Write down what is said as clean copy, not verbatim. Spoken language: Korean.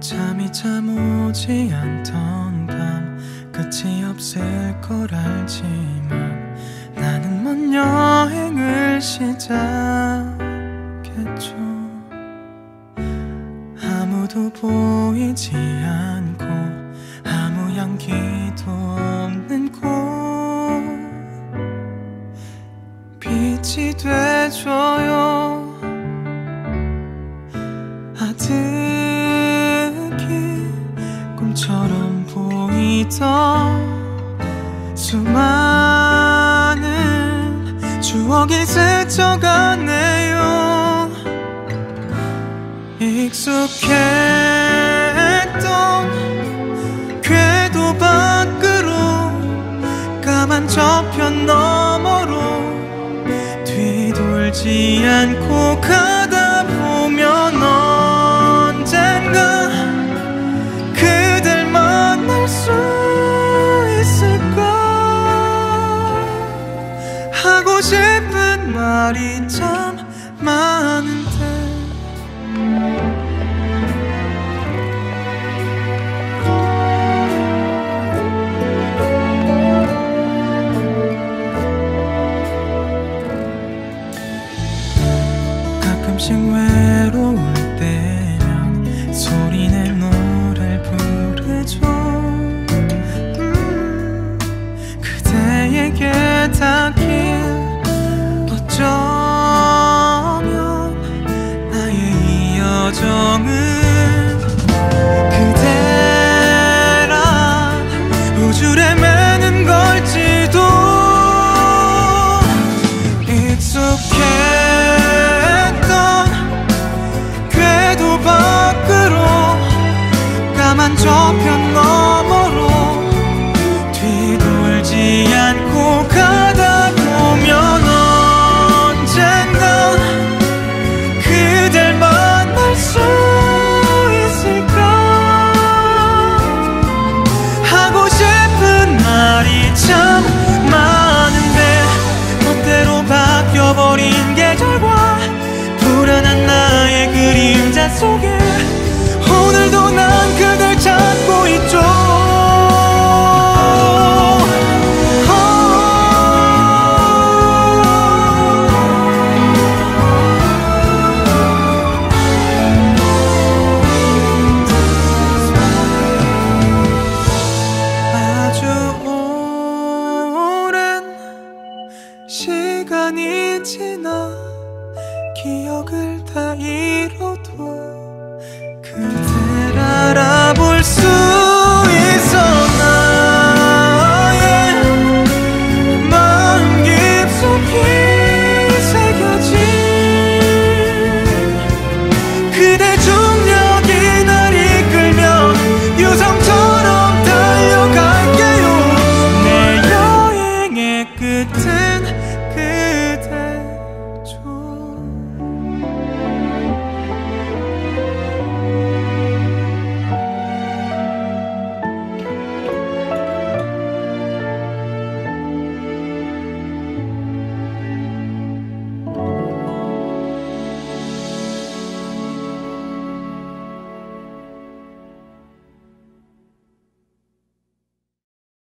잠이 참 오지 않던 밤 끝이 없을 걸 알지만 나는 먼 여행을 시작했죠. 아무도 보이지 않고 아무 향기도 없는 곳 빛이 돼줘요. 아득히 꿈처럼 보이던 수많은 추억이 스쳐가네요. 익숙했던 궤도 밖으로 까만 저편 너머로 뒤돌지 않고 가다 보면 언젠가 그댈 만날 수 있을까 하고 싶은 말이 참 많은데 가끔씩 외로울 때면 소리내 노래를 부르죠. 그대에게 닿길 어쩌면 나의 이 여정은 그대랑 우주를 매는 걸지도. 익숙했던 궤도 밖으로 까만 저편 너